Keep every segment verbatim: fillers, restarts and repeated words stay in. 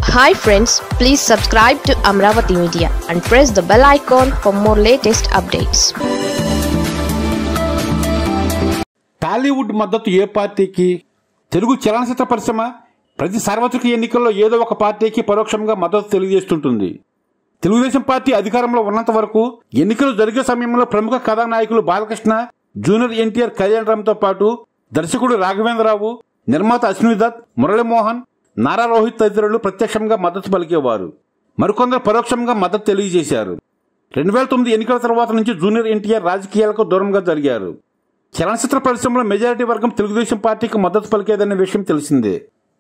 Hi friends, please subscribe to Amaravathi Media and press the bell icon for more latest updates. Tollywood మద్దతు ఏ పార్టీకి? తెలుగు చలనచిత్ర పరిశ్రమ ప్రతి సార్వత్రిక ఎన్నికల్లో ఏదో ఒక పార్టీకి పరోక్షంగా మద్దతు తెలియజేస్తుంటుంది. తెలుగుదేశం పార్టీ అధికారంలో ఉన్నంత వరకు ఎన్నికలు జరిగే సమయంలో ప్రముఖ కథానాయకులు బాలకృష్ణ, జూనియర్ ఎన్టీఆర్ కళ్యాణ్ రామ్తో పాటు దర్శకుడు రాఘవేంద్రరావు, నిర్మాత అశ్విని దత్, మురళీమోహన్, నారా రోహిత్ తదితరులు ప్రత్యక్షంగా మద్దతు పలికేవారు. మరికొందరు పరోక్షంగా మద్దతు తెలియజేశారు. రెండు వేల తొమ్మిది ఎన్నికల తర్వాత నుంచి జూనియర్ ఎన్టీఆర్ రాజకీయాలకు దూరంగా జరిగారు. చలనచిత్ర పరిశ్రమలో మెజారిటీ వర్గం తెలుగుదేశం పార్టీకి మద్దతు పలికేదనే విషయం తెలిసిందే.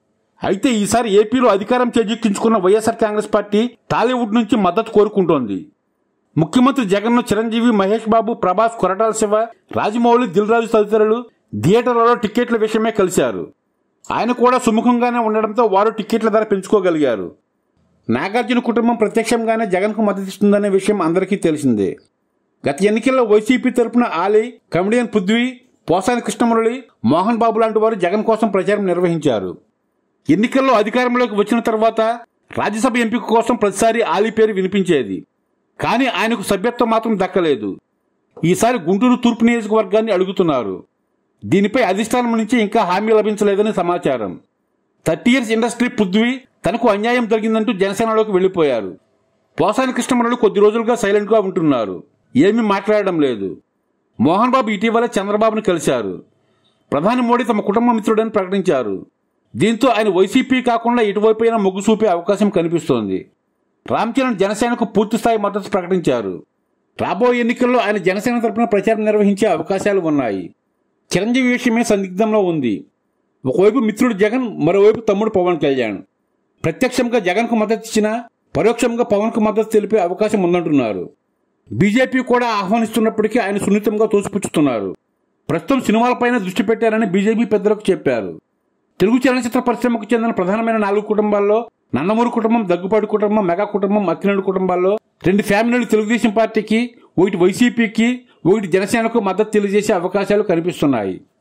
అయితే ఈసారి ఏపీలో అధికారం చేజిక్కించుకున్న వైఎస్ఆర్ కాంగ్రెస్ పార్టీ టాలీవుడ్ నుంచి మద్దతు కోరుకుంటోంది. ముఖ్యమంత్రి జగన్ను చిరంజీవి, మహేష్ బాబు, ప్రభాస్, కొరటాల శివ, రాజమౌళి, దిల్ రాజు తదితరులు థియేటర్లలో టిక్కెట్ల విషయమే కలిశారు. ఆయన కూడా సుముఖంగానే ఉండడంతో వారు టిక్కెట్ల ధర పెంచుకోగలిగారు. నాగార్జున కుటుంబం ప్రత్యక్షంగానే జగన్కు మద్దతిస్తుందనే విషయం అందరికీ తెలిసిందే. గత ఎన్నికల్లో వైసీపీ తరపున ఆలీ, కమెడియన్ పృథ్వీ, పోసాని కృష్ణమురళి, మోహన్ బాబు లాంటి వారు జగన్ కోసం ప్రచారం నిర్వహించారు. ఎన్నికల్లో అధికారంలోకి వచ్చిన తర్వాత రాజ్యసభ ఎంపిక కోసం ప్రతిసారి ఆలీ పేరు వినిపించేది. కానీ ఆయనకు సభ్యత్వం మాత్రం దక్కలేదు. ఈసారి గుంటూరు తూర్పు నియోజకవర్గాన్ని అడుగుతున్నారు. దీనిపై అధిష్టానం నుంచి ఇంకా హామీ లభించలేదని సమాచారం. థర్టీ ఇయర్స్ ఇండస్ట్రీ పృథ్వీ తనకు అన్యాయం జరిగిందంటూ జనసేనలోకి వెళ్లిపోయారు. పోసాని కృష్ణమురళి కొద్ది రోజులుగా సైలెంట్ గా ఉంటున్నారు. ఏమీ మాట్లాడడం లేదు. మోహన్ బాబు ఇటీవల చంద్రబాబును కలిశారు. ప్రధాని మోడీ తమ కుటుంబ మిత్రుడని ప్రకటించారు. దీంతో ఆయన వైసీపీ కాకుండా ఇటువైపైనా మొగ్గు చూపే అవకాశం కనిపిస్తోంది. రామ్ చరణ్ జనసేనకు పూర్తిస్థాయి మద్దతు ప్రకటించారు. రాబోయే ఎన్నికల్లో ఆయన జనసేన తరపున ప్రచారం నిర్వహించే అవకాశాలు ఉన్నాయి. చిరంజీవి విషయమే సందిగ్ధంలో ఉంది. ఒకవైపు మిత్రుడు జగన్, మరోవైపు తమ్ముడు పవన్ కళ్యాణ్. ప్రత్యక్షంగా జగన్కు మద్దతు ఇచ్చినా పరోక్షంగా పవన్కు మద్దతు తెలిపే అవకాశం ఉందంటున్నారు. బీజేపీ కూడా ఆహ్వానిస్తున్నప్పటికీ ఆయన సున్నితంగా తోసిపుచ్చుతున్నారు. ప్రస్తుతం సినిమాలపైన దృష్టి పెట్టారని బీజేపీ పెద్దలకు చెప్పారు. తెలుగు చలనచిత్ర పరిశ్రమకు చెందిన ప్రధానమైన నాలుగు కుటుంబాల్లో నందమూరి కుటుంబం, దగ్గుపాటి కుటుంబం, మెగా కుటుంబం, అక్కినేని కుటుంబాల్లో రెండు ఫ్యామిలీలు తెలుగుదేశం పార్టీకి, ఒకటి వైసీపీకి, ఒకటి జనసేనకు మద్దతు తెలియజేసే అవకాశాలు కనిపిస్తున్నాయి.